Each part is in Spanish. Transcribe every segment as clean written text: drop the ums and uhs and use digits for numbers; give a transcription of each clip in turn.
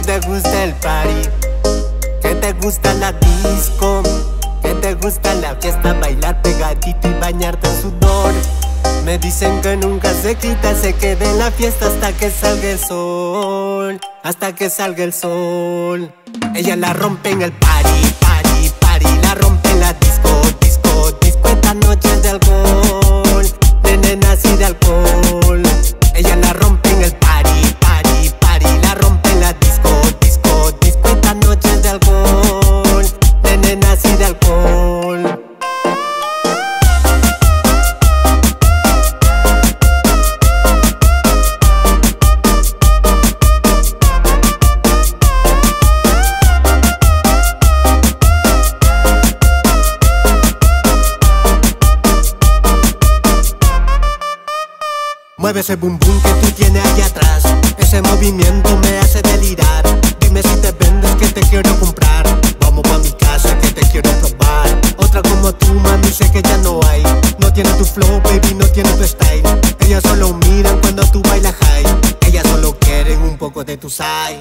te gusta el party, que te gusta la disco, que te gusta la fiesta, bailar pegadito y bañarte en sudor. Me dicen que nunca se quita, se queda en la fiesta hasta que salga el sol, hasta que salga el sol. Ella la rompe en el party, party, party, la rompe en la disco, disco, disco. Esta noche es de alcohol, de nenas y de alcohol. Ella la rompe en el party, party, party, la rompe en la disco, disco, disco. Esta noche es de alcohol, de nenas y de alcohol. Mueve ese boom boom que tú tienes allá atrás. Ese movimiento me hace delirar. Dime si te vendes que te quiero comprar. Vamos pa' mi casa que te quiero probar. Otra como tú, mami, sé que ya no hay. No tiene tu flow, baby, no tiene tu style. Ellas solo miran cuando tú bailas high. Ellas solo quieren un poco de tu side.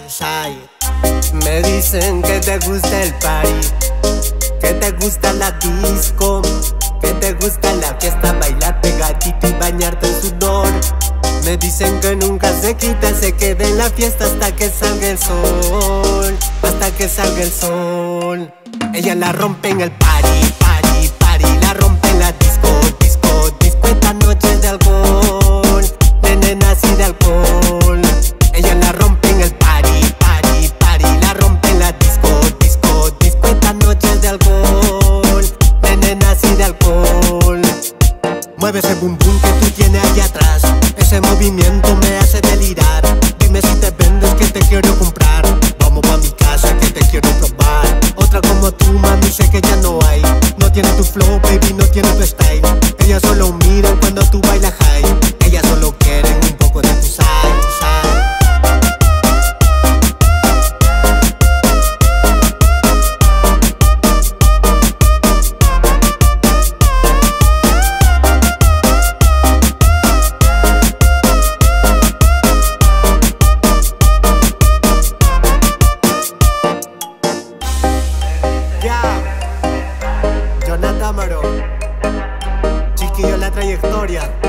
Me dicen que te gusta el party, que te gusta la disco, que te gusta la fiesta, bailar pegadito y bañarte en sudor. Me dicen que nunca se quita, se queda en la fiesta hasta que salga el sol, hasta que salga el sol. Ella la rompe en el party, party, party, la rompe en la disco, disco, disco. Esta noche es de alcohol, de nenas y de alcohol. Ella la rompe en el party, party, party, la rompe en la disco, disco, disco. Esta noche es de alcohol, de nenas y de alcohol. Mueve ese boom boom que tú tienes allá atrás. Ese movimiento me hace delirar. Dime si te vendes que te quiero comprar. Vamos pa' mi casa que te quiero probar. Otra como tú, mami, sé que ya no hay. No tiene tu flow, baby, no tiene tu style. Ellas solo miran cuando tú bailas high. Ellas solo quieren un poco de tu side. Jonathan Amaro, Chiquillo la trayectoria.